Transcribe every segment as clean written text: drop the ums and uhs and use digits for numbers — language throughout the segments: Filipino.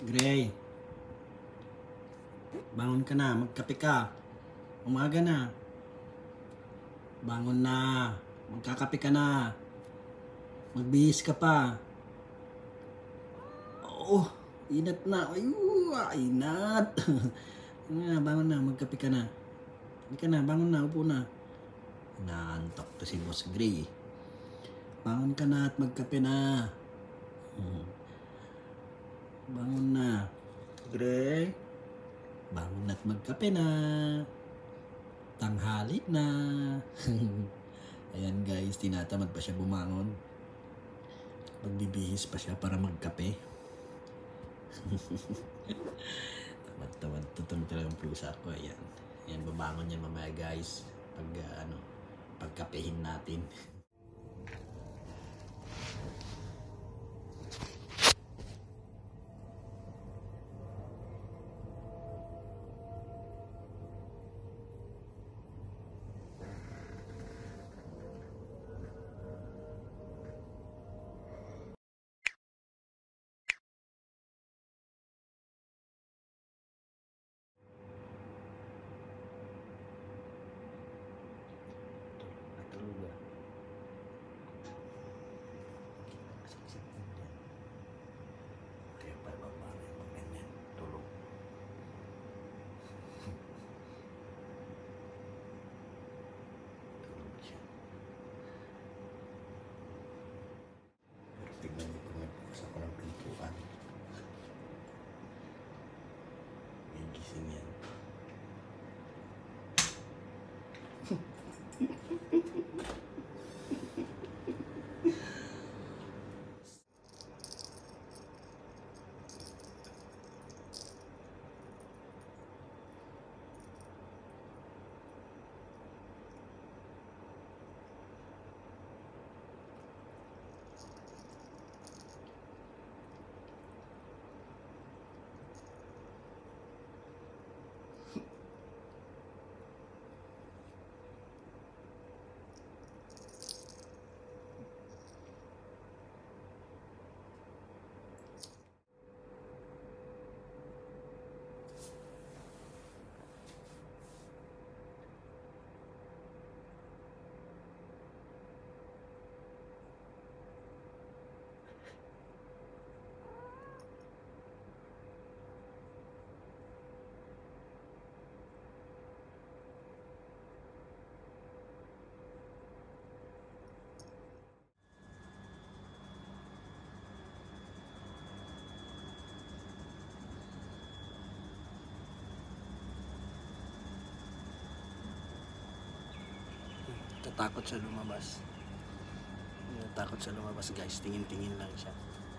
Gray, bangon ka na, magkape ka. Umaga na. Bangon na, magkakape ka na. Magbihis ka pa. Oh, inat na. Ayun, inat. Bangon na, magkape ka na. Hindi ka na, bangon na, upo na. Naantok to si Boss Gray. Bangon ka na at magkape na. Bangon na. Gray, bangon at magkape na. Tanghali na. Ayan guys, tinatamad pa siya bumangon. Magbibihis pa siya para magkape. Tamad-tamad tutong talagang pusa ko. Ayan. Ayan, babangon yan mamaya guys. Pagkapehin natin. Tignan niyo kung nagbukas ako ng pintuan. May gising yan. Tatakot siya lumabas. Tatakot siya lumabas guys. Tingin-tingin lang siya.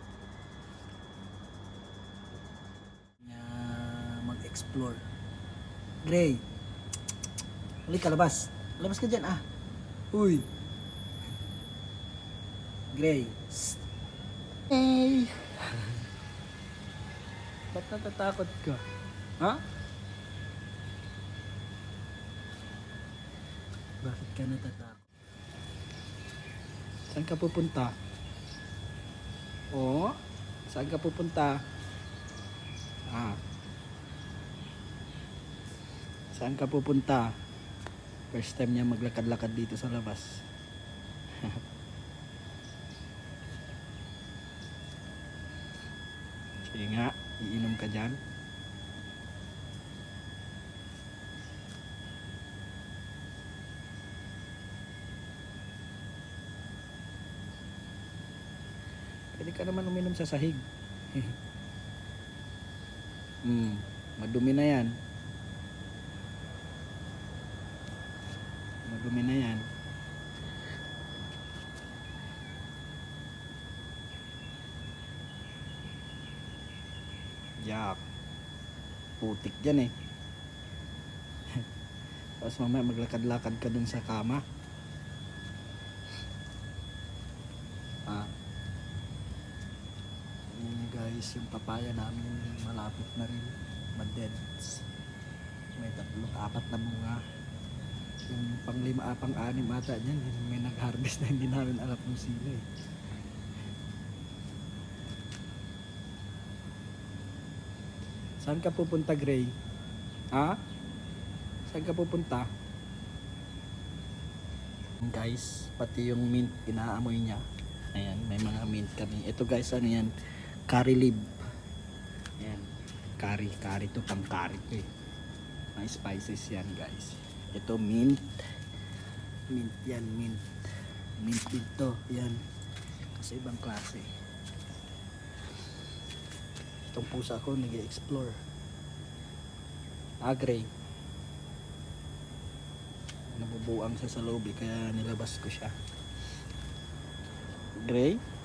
Mag-explore. Gray, halika, labas. Labas ka dyan ah. Uy. Gray. Hey. Ba't natatakot ka? Ha? Bakit ka natatakot? Saan ka pupunta? Oo? Saan ka pupunta? Saan ka pupunta? First time niya maglakad-lakad dito sa labas. Sige nga, iinom ka dyan. Pwede ka naman uminom sa sahig. Madumi na yan. Madumi na yan. Yak. Putik dyan eh. Tapos mamaya maglakad-lakad ka dun sa kama. Guys, yung papaya namin malapit na rin madeds. May 3-4 na bunga. Yung pang-5, pang-6 ata dyan, may nag-harvest na hindi namin alam kung sino eh. Saan ka pupunta, Gray? Ha? Saan ka pupunta? Guys, pati yung mint, inaamoy niya. Ayan, may mga mint kami. Ito guys, ano yan? Curry leaf. Ayan, curry to, pang curry to eh. Mga spices yan guys. Ito mint. Mint yan, mint. Mint dito, yan. Kasi ibang klase. Itong pusa ko nag-explore. Gray. Nabubuang siya sa loob eh, kaya nilabas ko siya. Gray?